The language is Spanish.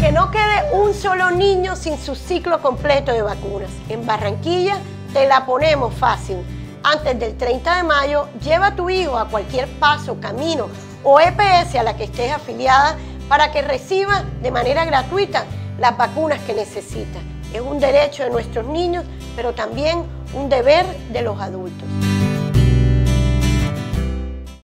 Que no quede un solo niño sin su ciclo completo de vacunas. En Barranquilla te la ponemos fácil. Antes del 30 de mayo, lleva a tu hijo a cualquier Paso, Camino o EPS a la que estés afiliada para que reciba de manera gratuita las vacunas que necesita. Es un derecho de nuestros niños, pero también un deber de los adultos.